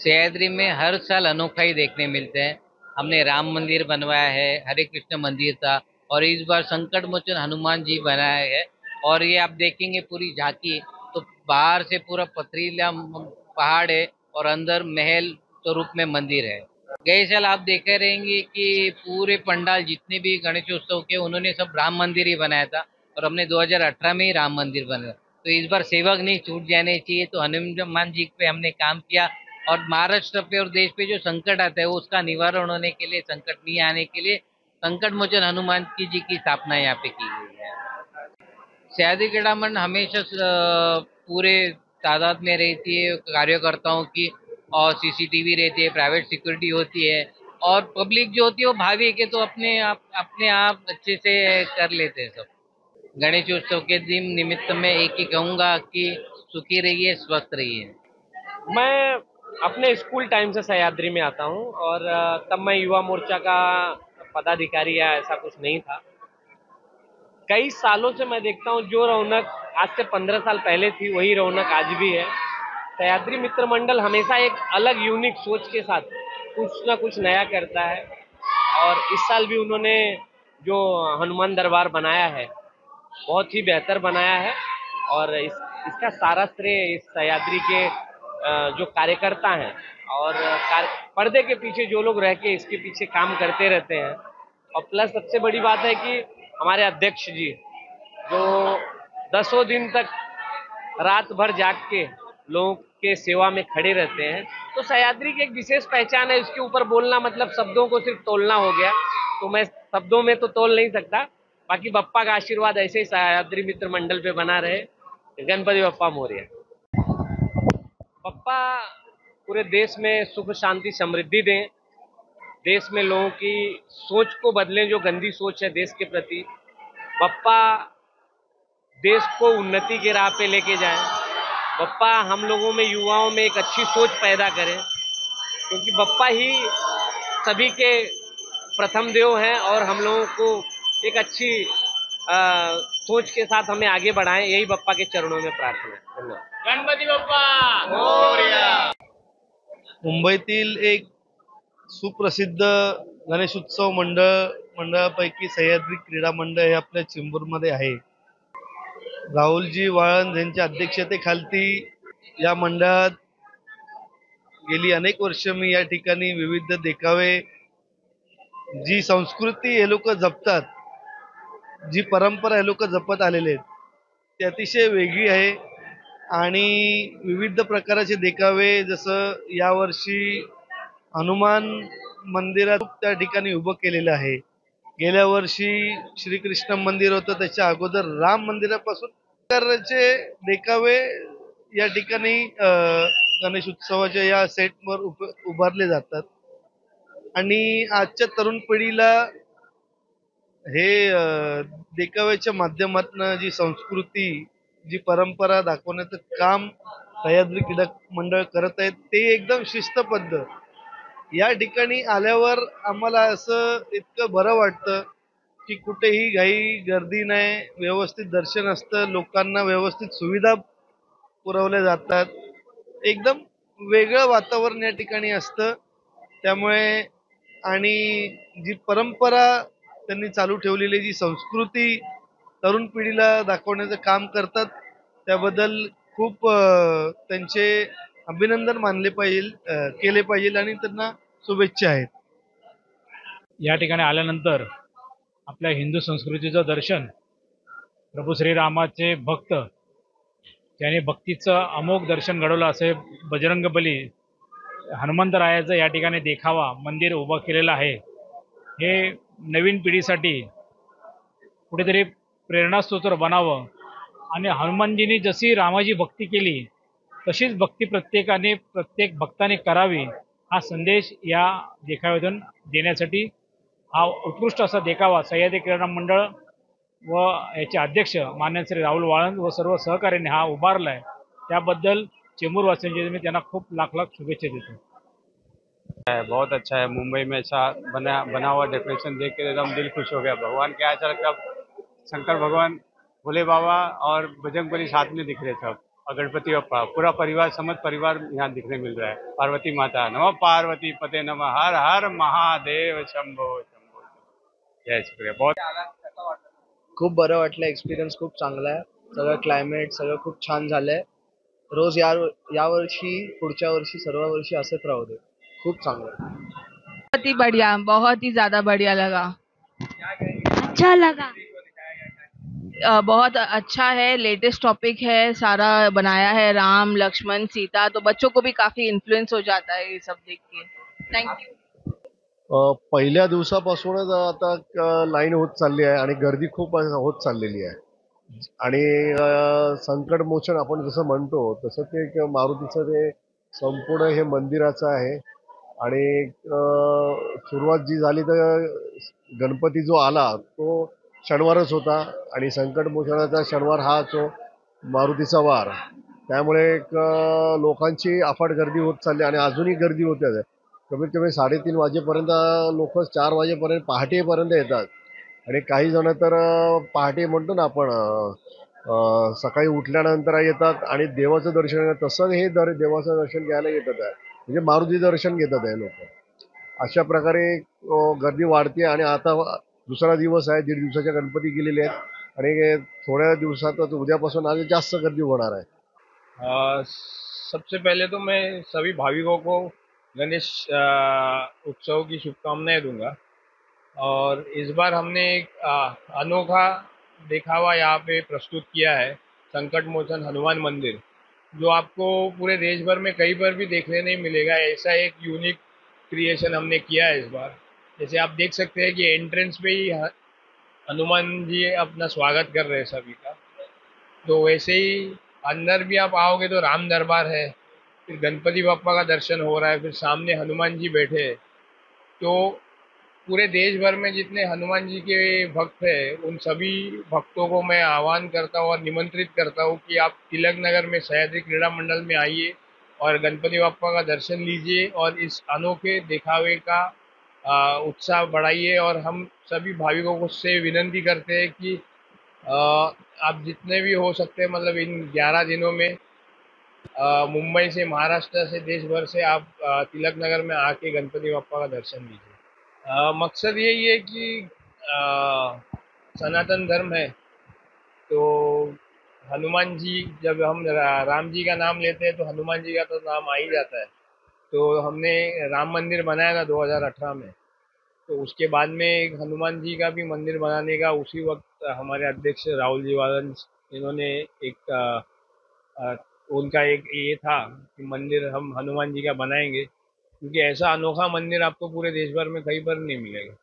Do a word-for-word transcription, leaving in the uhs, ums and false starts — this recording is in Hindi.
सह्याद्री में हर साल अनोखा ही देखने मिलते हैं। हमने राम मंदिर बनवाया है, हरे कृष्ण मंदिर था, और इस बार संकट मोचन हनुमान जी बनाया है। और ये आप देखेंगे पूरी झांकी, तो बाहर से पूरा पथरीला म- पहाड़ है, और अंदर महल स्वरूप में मंदिर है। गए साल आप देखे रहेंगे कि पूरे पंडाल जितने भी गणेशोत्सव के उन्होंने सब राम मंदिर ही बनाया था, और हमने दो हज़ार अठारह में ही राम मंदिर बनाया। तो इस बार सेवक नहीं छूट जाने चाहिए, तो हनुमान जी पे हमने काम किया। और महाराष्ट्र पे और देश पे जो संकट आता है वो उसका निवारण होने के लिए, संकट नहीं आने के लिए संकट मोचन हनुमान की जी की स्थापना यहाँ पे की गई है। सयाजी क्रीड़ामंडल हमेशा अ, पूरे तादाद में रहती है कार्यकर्ताओं की, और सीसीटीवी रहती है, प्राइवेट सिक्योरिटी होती है, और पब्लिक जो होती है वो भाविक है, तो अपने आप अपने आप अच्छे से कर लेते हैं सब। गणेशोत्सव के दिन निमित्त में एक ही कहूंगा कि सुखी रहिए, स्वस्थ रहिए। मैं अपने स्कूल टाइम से सह्याद्री में आता हूँ और अ, तब मैं युवा मोर्चा का पदाधिकारी या ऐसा कुछ नहीं था। कई सालों से मैं देखता हूँ जो रौनक आज से पंद्रह साल पहले थी वही रौनक आज भी है। सह्याद्री मित्र मंडल हमेशा एक अलग यूनिक सोच के साथ कुछ ना कुछ नया करता है, और इस साल भी उन्होंने जो हनुमान दरबार बनाया है बहुत ही बेहतर बनाया है। और इस इसका सारा श्रेय इस सह्याद्री के अ, जो कार्यकर्ता हैं और कार, पर्दे के पीछे जो लोग रह के इसके पीछे काम करते रहते हैं। और प्लस सबसे बड़ी बात है कि हमारे अध्यक्ष जी जो दसों दिन तक रात भर जाग के लोगों के सेवा में खड़े रहते हैं, तो सह्याद्री की एक विशेष पहचान है। इसके ऊपर बोलना मतलब शब्दों को सिर्फ तोलना हो गया, तो मैं शब्दों में तो तोल नहीं सकता। बाकी बप्पा का आशीर्वाद ऐसे ही सह्याद्री मित्र मंडल पे बना रहे। गणपति बप्पा मोरया। बप्पा पूरे देश में सुख शांति समृद्धि दें, देश में लोगों की सोच को बदलें, जो गंदी सोच है देश के प्रति। बप्पा देश को उन्नति के राह पे लेके जाएं। बप्पा हम लोगों में, युवाओं में एक अच्छी सोच पैदा करें, क्योंकि बप्पा ही सभी के प्रथम देव हैं, और हम लोगों को एक अच्छी आ, सोच के साथ हमें आगे बढ़ाएं, यही बप्पा के चरणों में प्रार्थना है। धन्यवाद। गणपति बप्पा मोरया। मुंबईतील एक सुप्रसिद्ध गणेशोत्सव मंडळ मंडळापैकी सह्याद्री क्रीडा मंडळ हे आपल्या चेंबूरमध्ये आहे. राहुलजी वाळंज यांच्या अध्यक्षतेखालती या मंडळात गेली अनेक वर्ष मी या ठिकाणी विविध देखावे, जी संस्कृती हे लोक जपतात, जी परंपरा हे लोक जपत आलेले आहेत, ती अतिशय वेगळी आहे. आणि विविध प्रकारचे देखावे, जसं यावर्षी हनुमान मंदिरात त्या ठिकाणी उभं केलेलं आहे. गेल्या वर्षी श्रीकृष्ण मंदिर होतं, त्याच्या अगोदर राम मंदिरापासून प्रकारचे देखावे या ठिकाणी अ, गणेश उत्सवाच्या या सेटवर उभ उभारले जातात. आणि आजच्या तरुण पिढीला हे अ, देखाव्याच्या माध्यमातून जी संस्कृती, जी परंपरा दाखवण्याचं काम सह्याद्री क्रीडा मंडळ करत आहेत, ते एकदम शिस्तबद्ध. या ठिकाणी आल्यावर आम्हाला असं इतकं बरं वाटतं की कुठेही घाई गर्दी नाही, व्यवस्थित दर्शन असतं, लोकांना व्यवस्थित सुविधा पुरवल्या जातात. एकदम वेगळं वातावरण या ठिकाणी असतं. त्यामुळे आणि जी परंपरा त्यांनी चालू ठेवलेली, जी संस्कृती तरुण पिढीला दाखवण्याचं काम करतात, त्याबद्दल खूप अ, त्यांचे अभिनंदन मानले पाहिजे, अ, केले पाहिजे, आणि त्यांना शुभेच्छा आहेत. या ठिकाणी आल्यानंतर आपल्या हिंदू संस्कृतीचं दर्शन, प्रभू श्रीरामाचे भक्त ज्याने भक्तीचं अमोघ दर्शन घडवलं असे बजरंगबली हनुमंतरायाचं या ठिकाणी देखावा मंदिर उभं केलेलं आहे. हे नवीन पिढीसाठी कुठेतरी प्रेरणास्त्रोत बनावं, आणि हनुमानजींनी जशी रामाची भक्ती केली तशीच भक्ती प्रत्येकाने प्रत्येक भक्ताने करावी, हा संदेश या देखाव्यातून देण्यासाठी हा उत्कृष्ट असा देखावा सह्याद्री क्रीडा मंडळ व याचे अध्यक्ष मान्य श्री राहुल वाळंज व सर्व सहकार्याने हा उभारला आहे. त्याबद्दल चेंबूरवासियांची मी त्यांना खूप लाख लाख शुभेच्छा देतो. है, बहुत अच्छा है। मुंबई में ऐसा बना बना हुआ डेकोरेशन देख के एकदम दिल खुश हो गया। भगवान के अचानक अब शंकर भगवान, भोले बाबा और बजरंगबली साथ में दिख रहे सब। और गणपति बप्पा पूरा परिवार समस्त परिवार यहाँ दिखने मिल रहा है। पार्वती माता नमः, पार्वती पते नमः, हर हर महादेव शंभो शंभो। जय शुक्रिया। बहुत खूप बरं वाटलं. एक्सपिरियन्स खूप चांगला आहे. सगळं क्लायमेट सगळं खूप छान झालंय. रोज या यावर्षी पुढच्या वर्षी सर्व वर्षी असंच राहू दे. खूप चांगलं आहे. बहुत ही बढ़िया, बहुत ही ज्यादा बढ़िया लगा। अच्छा लगा। अ, बहुत अच्छा है, लेटेस्ट टॉपिक है, सारा बनाया है राम लक्ष्मण सीता, तो बच्चों को भी काफी इन्फ्लुएंस हो जाता है ये सब देख के। Thank you. अ, पहिल्या दिवसापासूनच आता क- लाईन होत चालली आहे आणि गर्दी खूप होत चाललेली आहे. आणि अ, संकटमोचन आपण जसं म्हणतो तसं ते एक मारुतीचं ते संपूर्ण हे मंदिराचं आहे. आणि अ, सुरुवात जी झाली तर गणपती जो आला तो शनिवारच होता आणि संकटमोचनाचा शनिवार हा जो मारुतीचा वार, त्यामुळे एक अ, लोकांची अफाट गर्दी होत चालली आणि अजूनही गर्दी होते आहे. कमीत कमी साडेतीन वाजेपर्यंत लोक चार वाजेपर्यंत पहाटेपर्यंत येतात. आणि काही जण तर अ, पहाटे म्हणतो ना आपण अ, अ, सकाळी उठल्यानंतर येतात आणि देवाचं दर्शन घेतात. तसं हे दर देवाचं दर्शन घ्यायला येतात आहे. म्हणजे मारुती दर्शन घेतात आहे लोक. अशा प्रकारे अ, गर्दी वाढते आणि आता दुसरा दिवस आहे. दीड दिवसाच्या गणपती गेलेले आहेत आणि थोड्या दिवसातच उद्यापासून आज जास्त गर्दी होणार आहे. अ, सबसे पहले तो मैं सभी भाविकों को गणेश अ, उत्सव की शुभकामनाएं दूंगा। और इस बार हमने एक अ, अनोखा दिखावा यहाँ पे प्रस्तुत किया है, संकट मोचन हनुमान मंदिर, जो आपको पूरे देश भर में कहीं पर भी देखने नहीं मिलेगा। ऐसा एक यूनिक क्रिएशन हमने किया है इस बार। जैसे आप देख सकते हैं कि एंट्रेंस पे ही ह- हनुमान जी अपना स्वागत कर रहे हैं सभी का। तो वैसे ही अंदर भी आप आओगे तो राम दरबार है, फिर गणपति बप्पा का दर्शन हो रहा है, फिर सामने हनुमान जी बैठे हैं। तो पूरे देश भर में जितने हनुमान जी के भक्त हैं उन सभी भक्तों को मैं आह्वान करता हूँ और निमंत्रित करता हूँ कि आप तिलक नगर में सह्याद्री क्रीड़ा मंडल में आइए और गणपति बप्पा का दर्शन लीजिए और इस अनोखे दिखावे का आ, उत्साह बढ़ाइए। और हम सभी भाविकों को से विनंती करते हैं कि आ, आप जितने भी हो सकते हैं, मतलब इन ग्यारह दिनों में आ, मुंबई से, महाराष्ट्र से, देश भर से आप आ, तिलक नगर में आके गणपति बप्पा का दर्शन लीजिए। आ, मकसद यही है कि आ, सनातन धर्म है तो हनुमान जी, जब हम रा, राम जी का नाम लेते हैं तो हनुमान जी का तो नाम आ ही जाता है। तो हमने राम मंदिर बनाया था दो हज़ार अठारह में, तो उसके बाद में एक हनुमान जी का भी मंदिर बनाने का उसी वक्त हमारे अध्यक्ष राहुल जी वालन इन्होंने एक आ, आ, उनका एक ये था कि मंदिर हम हनुमान जी का बनाएंगे, क्योंकि ऐसा अनोखा मंदिर आपको पूरे देश भर में कहीं पर नहीं मिलेगा।